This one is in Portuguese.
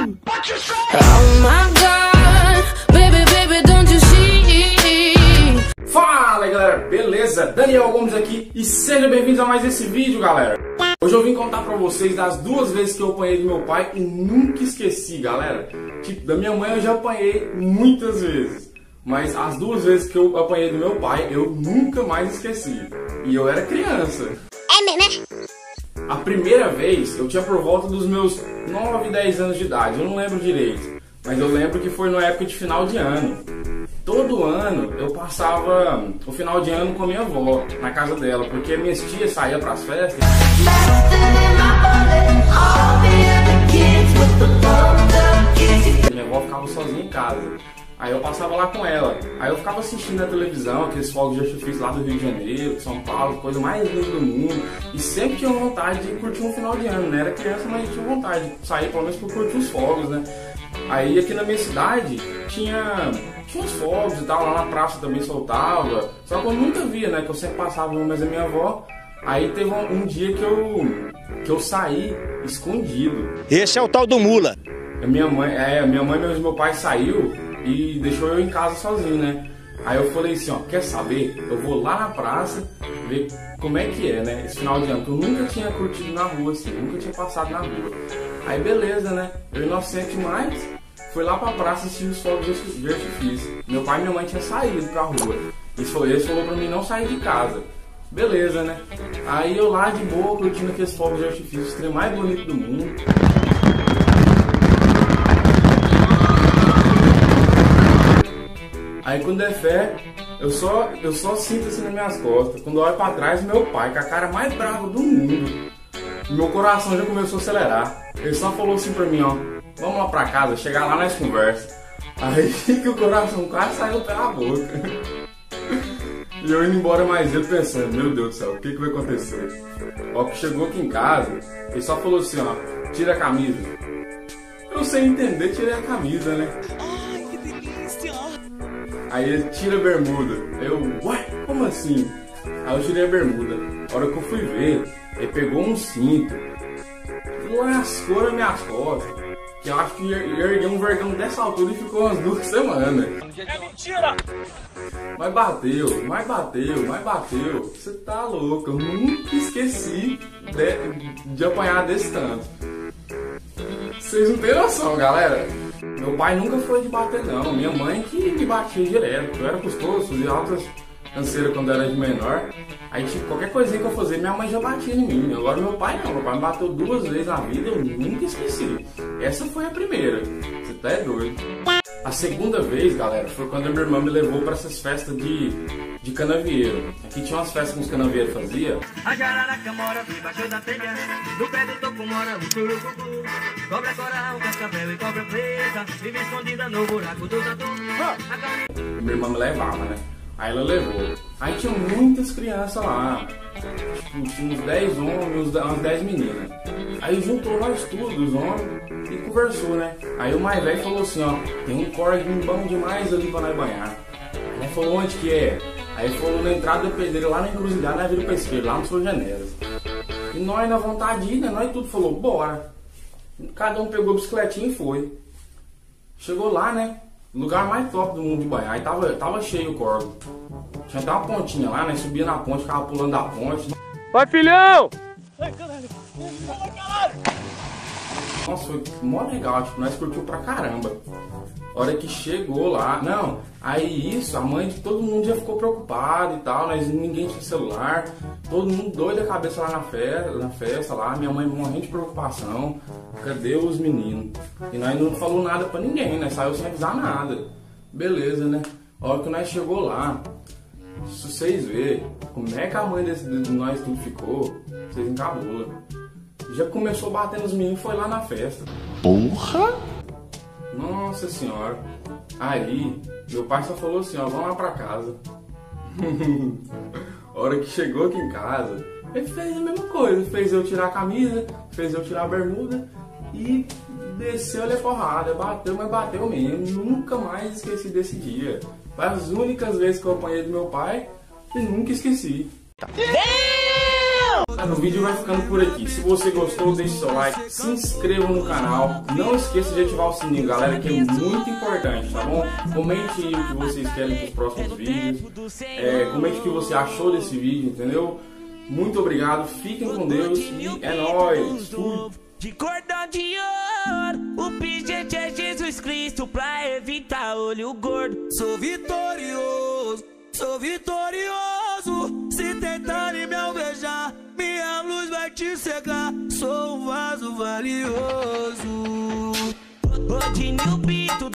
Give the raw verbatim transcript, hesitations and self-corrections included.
Oh my God, baby, baby, don't you see? Fala galera, beleza? Daniel Gomes aqui e sejam bem-vindos a mais esse vídeo, galera. Hoje eu vim contar pra vocês das duas vezes que eu apanhei do meu pai e nunca esqueci, galera. Tipo, da minha mãe eu já apanhei muitas vezes, mas as duas vezes que eu apanhei do meu pai eu nunca mais esqueci. E eu era criança. É mesmo, né? A primeira vez eu tinha por volta dos meus nove, dez anos de idade, eu não lembro direito, mas eu lembro que foi na época de final de ano. Todo ano eu passava o final de ano com a minha avó, na casa dela, porque minhas tias saíam para as festas e minha avó ficava sozinha em casa. Aí eu passava lá com ela, aí eu ficava assistindo a televisão, aqueles fogos de artifício lá do Rio de Janeiro, de São Paulo, coisa mais linda do mundo. E sempre tinha vontade de curtir um final de ano, né? Era criança, mas tinha vontade de sair pelo menos pra curtir os fogos, né? Aí aqui na minha cidade tinha, tinha uns fogos e tal, lá na praça também soltava. Só que eu nunca via, né? Que eu sempre passava mais a minha avó. Aí teve um, um dia que eu, que eu saí escondido. Esse é o tal do mula. A minha mãe, é, a minha mãe e meu pai saiu e deixou eu em casa sozinho, né? Aí eu falei assim, ó, quer saber? Eu vou lá na praça ver como é que é, né? Esse final de ano, que eu nunca tinha curtido na rua, assim, nunca tinha passado na rua. Aí beleza, né? Eu inocente mais, fui lá pra praça assistir os fogos de artifício. Meu pai e minha mãe tinham saído pra rua. Eles falou, eles falou pra mim não sair de casa. Beleza, né? Aí eu lá de boa, curtindo aqueles fogos de artifício, o trem mais bonito do mundo. Aí quando é fé, eu só, eu só sinto assim nas minhas costas. Quando eu olho pra trás, meu pai, com a cara mais brava do mundo. Meu coração já começou a acelerar. Ele só falou assim pra mim, ó, vamos lá pra casa, chegar lá nós conversa. Aí que o coração quase saiu pela boca. E eu indo embora mais cedo pensando, meu Deus do céu, o que que vai acontecer? Ó, que chegou aqui em casa, ele só falou assim, ó, tira a camisa. Eu sem entender, tirei a camisa, né? Aí ele tira a bermuda. Eu, ué, como assim? Aí eu tirei a bermuda. A hora que eu fui ver, ele pegou um cinto, lascou nas minhas costas. Que eu acho que ergueu um vergão dessa altura e ficou umas duas semanas. É mentira! Mas bateu, mas bateu, mas bateu. Você tá louco, eu nunca esqueci de, de apanhar desse tanto. Vocês não tem noção, galera. Meu pai nunca foi de bater, não. Minha mãe que me batia direto. Eu era custoso, fazia altas canseiras quando eu era de menor. Aí, tipo, qualquer coisinha que eu fazia, minha mãe já batia em mim. Agora, meu pai não. Meu pai me bateu duas vezes na vida, eu nunca esqueci. Essa foi a primeira. Você tá é doido. A segunda vez, galera, foi quando a minha irmã me levou pra essas festas de, de canavieiro. Aqui tinha umas festas que os canavieiros faziam. A jararaca mora debaixo da telha, no pé do toco mora o surucucu. Cobra coral, cascavel e cobra preta, vive escondida no buraco do tatu. Minha irmã me levava, né? Aí ela levou. Aí tinha muitas crianças lá. Tipo, tinha uns dez homens, umas dez meninas. Aí juntou nós tudo, os homens, e conversou, né? Aí o mais velho falou assim, ó, tem um corguinho bom demais ali pra nós banhar. Aí ele falou, onde que é? Aí ele falou, na entrada da pedreira, lá na encruzilhada, na Vila pra esquerda, lá no São Janeiro. E nós, na vontade de ir, né? Nós tudo falou, bora. Cada um pegou a bicicletinha e foi. Chegou lá, né? Lugar mais top do mundo de banhar. Aí tava, tava cheio o corgo. Tinha até uma pontinha lá, né? Subia na ponte, ficava pulando da ponte. Vai, filhão! Nossa, foi mó legal, tipo, nós curtiu pra caramba. Hora que chegou lá, não, aí isso, a mãe de todo mundo já ficou preocupada e tal, mas ninguém tinha celular, todo mundo doido a cabeça lá na festa, na festa lá, minha mãe morrendo de preocupação, cadê os meninos? E nós não falou nada pra ninguém, né, saiu sem avisar nada, beleza, né, a hora que nós chegou lá, se vocês verem como é que a mãe desse, de nós tudo ficou, vocês encabulam. Já começou batendo os meninos e foi lá na festa. Porra! Nossa senhora. Aí, meu pai só falou assim, ó, vamos lá pra casa. A hora que chegou aqui em casa, ele fez a mesma coisa. Fez eu tirar a camisa, fez eu tirar a bermuda e desceu-lhe a porrada. Bateu, mas bateu mesmo. Nunca mais esqueci desse dia. Foi as únicas vezes que eu apanhei do meu pai e nunca esqueci. Mano, o vídeo vai ficando por aqui. Se você gostou, deixe seu like, se inscreva no canal. Não esqueça de ativar o sininho, galera, que é muito importante, tá bom? Comente aí o que vocês querem dos próximos vídeos. É, comente o que você achou desse vídeo, entendeu? Muito obrigado, fiquem com Deus e é nóis. Fui. De cordão de ouro, o pingente é Jesus Cristo pra evitar olho gordo. Sou vitorioso, sou vitorioso. Se tentarem me alvejar, minha luz vai te cegar. Sou um vaso valioso. Rodinho Pinto